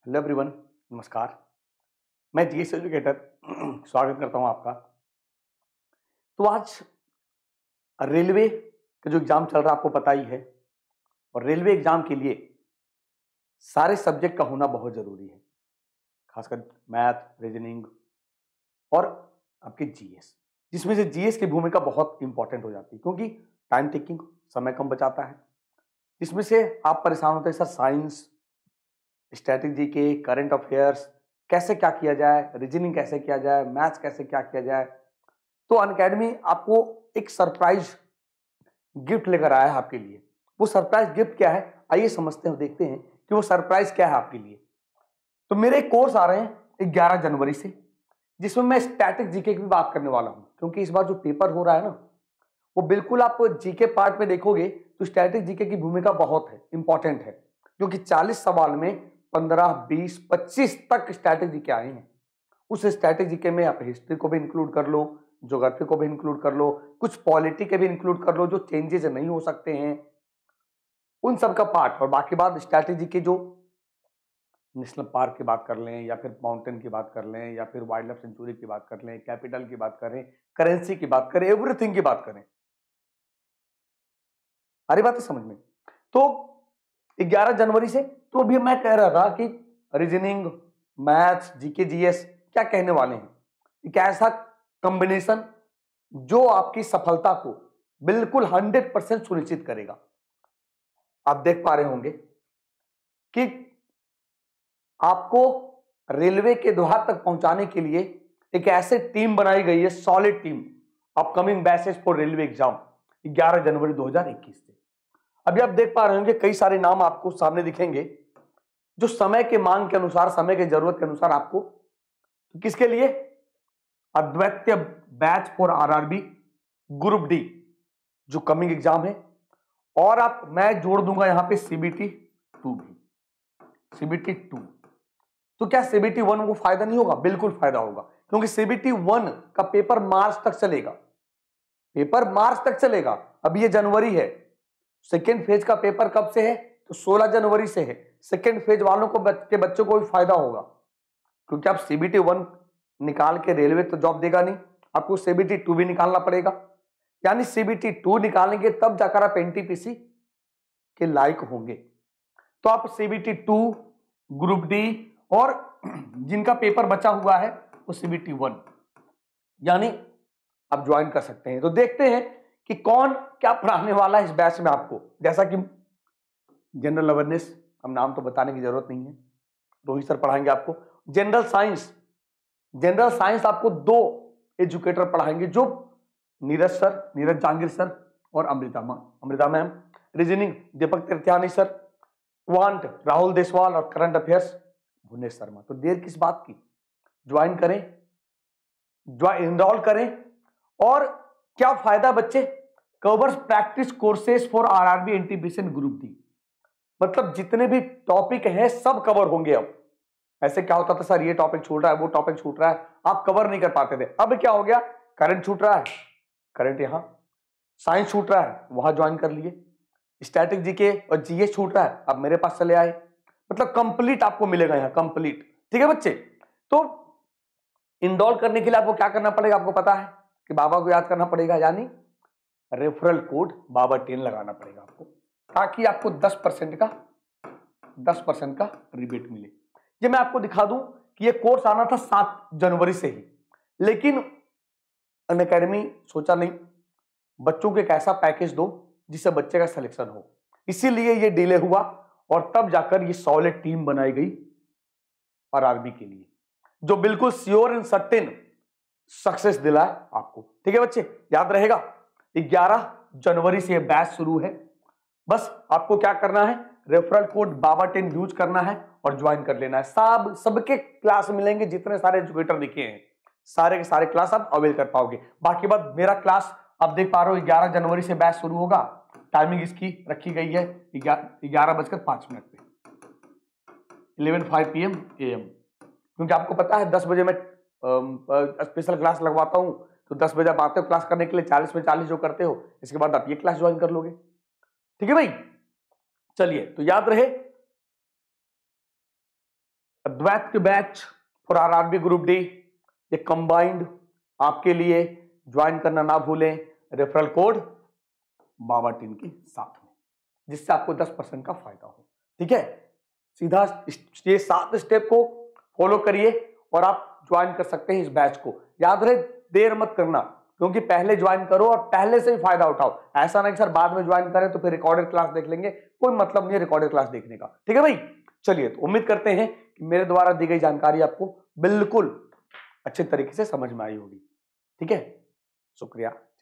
Hello everyone, नमस्कार। मैं GS educator स्वागत करता हूं आपका। तो आज रेलवे का जो एग्जाम चल रहा है आपको पता ही है, और रेलवे एग्जाम के लिए सारे सब्जेक्ट का होना बहुत जरूरी है, खासकर मैथ, रीजनिंग और आपके जीएस, जिसमें से जीएस की भूमिका बहुत इंपॉर्टेंट हो जाती है क्योंकि टाइम टेकिंग, समय कम बचाता है। जिसमें से आप परेशान होते हैं सर, साइंस, स्ट्रैटेजी के, करंट अफेयर्स कैसे क्या किया जाए, रीजनिंग कैसे किया जाए, मैथ्स कैसे क्या किया जाए। तो अनअकैडमी आपको एक सरप्राइज गिफ्ट लेकर आया है आपके लिए। वो सरप्राइज गिफ्ट क्या है, आइए समझते हैं, देखते हैं कि वो सरप्राइज क्या है आपके लिए। तो मेरे कोर्स आ रहे हैं 11 जनवरी से, जिसमें मैं स्टैटिक जीके की भी बात करने वाला हूं, क्योंकि इस बार जो पेपर हो रहा है ना, वो बिल्कुल आप जीके पार्ट में देखोगे तो स्टैटिक जीके की भूमिका बहुत है, इंपॉर्टेंट है, क्योंकि 40 सवाल में 15, 20, 25 तक स्टैटिक जीके आए हैं। उस स्टैटिक जीके में आप हिस्ट्री को भी इंक्लूड कर लो, ज्योग्राफी को भी इंक्लूड कर लो, कुछ पॉलिटी के भी इंक्लूड कर लो, जो चेंजेस नहीं हो सकते हैं उन सब का पार्ट। और बाकी बात स्ट्रैटेजी के, जो नेशनल पार्क की बात कर लें, या फिर माउंटेन की बात कर लें, या फिर वाइल्ड लाइफ सेंचुरी की बात कर लें, कैपिटल की बात करें, करेंसी की बात करें, एवरीथिंग की बात करें। अरे बात है समझ में। तो 11 जनवरी से, तो अभी मैं कह रहा था कि रीजनिंग, मैथ्स, जीके, जीएस क्या कहने वाले हैं। एक ऐसा कॉम्बिनेशन जो आपकी सफलता को बिल्कुल 100% सुनिश्चित करेगा। आप देख पा रहे होंगे कि आपको रेलवे के द्वार तक पहुंचाने के लिए एक ऐसे टीम बनाई गई है, solid team, upcoming batches for railway exam 11 जनवरी 2021 से। अभी आप देख पा रहे होंगे कई सारे नाम आपको सामने दिखेंगे, जो समय के मांग के अनुसार, समय के जरूरत के अनुसार आपको, किसके लिए, Adwitiya batch for RRB group D जो कमिंग एग्जाम है। और आप, मैं जोड़ दूंगा यहां पे सीबीटी 2 भी, सीबीटी 2। तो क्या सीबीटी 1 को फायदा नहीं होगा? बिल्कुल फायदा होगा, क्योंकि सीबीटी 1 का पेपर मार्च तक चलेगा, पेपर मार्च तक चलेगा। अब ये जनवरी है, सेकेंड फेज का पेपर कब से है? तो 16 जनवरी से है। सेकेंड फेज वालों को के बच्चों को भी फायदा होगा, क्योंकि आप सीबीटी 1 निकाल के रेलवे तो जॉब देगा नहीं, आपको सीबीटी 2 भी निकालना पड़ेगा। यानी सीबीटी 2 निकालेंगे तब जाकर आप एनटीपीसी के लायक होंगे। तो आप सीबीटी 2, ग्रुप डी, और जिनका पेपर बचा हुआ है वो सीबीटी 1, यानी आप ज्वाइन कर सकते हैं। तो देखते हैं कि कौन क्या पढ़ाने वाला है इस बैच में आपको। जैसा कि जनरल अवेयरनेस, हम नाम तो बताने की जरूरत नहीं है, रोहित सर पढ़ाएंगे आपको। जनरल साइंस, जनरल साइंस आपको 2 एजुकेटर पढ़ाएंगे, जो नीरज सर, नीरज जांगीर सर और Amrita ma'am. Reasoning Deepak Tirthayani sir, quant Rahul Deswal, और करंट अफेयर्स भुवनेश शर्मा। तो देर किस बात की, ज्वाइन करें, इनरोल करें। और क्या फायदा बच्चे, covers practice courses for RRB NTPC group D, मतलब जितने भी टॉपिक हैं सब कवर होंगे। अब ऐसे क्या होता था सर, ये टॉपिक छूट रहा है, वो टॉपिक छूट रहा है, आप कवर नहीं कर पाते थे। अब क्या हो गया, करंट छूट रहा है, करंट यहां, साइंस छूट रहा है, वहां ज्वाइन कर लिए, स्टैटिक जीके और जीएस छूट रहा है, अब मेरे पास चले आए। मतलब कंप्लीट आपको मिलेगा यहां, कंप्लीट। ठीक है बच्चे। तो इनरोल करने के लिए आपको क्या करना पड़ेगा, आपको पता है कि बाबा को याद करना पड़ेगा, यानी रेफरल कोड बाबा 10 लगाना पड़ेगा आपको, ताकि आपको 10% का रिबेट मिले। ये मैं आपको दिखा दूं कि ये कोर्स आना था 7 जनवरी से ही, लेकिन अनअकैडमी सोचा नहीं, बच्चों को एक ऐसा पैकेज दो जिससे बच्चे का सिलेक्शन हो, इसीलिए ये डिले हुआ। और तब जाकर ये सॉलिड टीम बनाई गई आरआरबी के लिए, जो बिल्कुल श्योर एंड सर्टेन सक्सेस दिलाए आपको। ठीक है बच्चे, याद रहेगा 11 जनवरी से बैच शुरू है। बस आपको क्या करना है, रेफरल कोड बाबा 10 यूज करना है और ज्वाइन कर लेना है। सबके क्लास मिलेंगे, जितने सारे एजुकेटर लिखे हैं सारे के सारे क्लास आप अवेल कर पाओगे। बाकी बात, मेरा क्लास आप देख पा रहे हो 11 जनवरी से बैच शुरू होगा। टाइमिंग इसकी रखी गई है 11:05 पे, 11:05 PM AM, क्योंकि आपको पता है 10 बजे मैं स्पेशल क्लास लगवाता हूं, तो 10 बजे आप आते हो क्लास करने के लिए, 40 में 40 जो करते हो, इसके बाद आप ये क्लास ज्वाइन कर लोगे। ठीक है भाई, चलिए, तो याद रहे अद्वैत के batch for RRB group D, ये कंबाइंड आपके लिए, ज्वाइन करना ना भूलें रेफरल कोड बाबा टीम के साथ में, जिससे आपको 10% का फायदा हो। ठीक है, सीधा ये 7 स्टेप को फॉलो करिए और आप ज्वाइन कर सकते हैं इस बैच को। याद रहे, देर मत करना, क्योंकि पहले ज्वाइन करो और पहले से ही फायदा उठाओ। ऐसा नहीं कि सर बाद में ज्वाइन करें तो फिर रिकॉर्डेड क्लास देख लेंगे, कोई मतलब नहीं है रिकॉर्डेड क्लास देखने का। ठीक है भाई, चलिए, तो उम्मीद करते हैं कि मेरे द्वारा दी गई जानकारी आपको बिल्कुल अच्छे तरीके से समझ में आई होगी। ठीक है, शुक्रिया।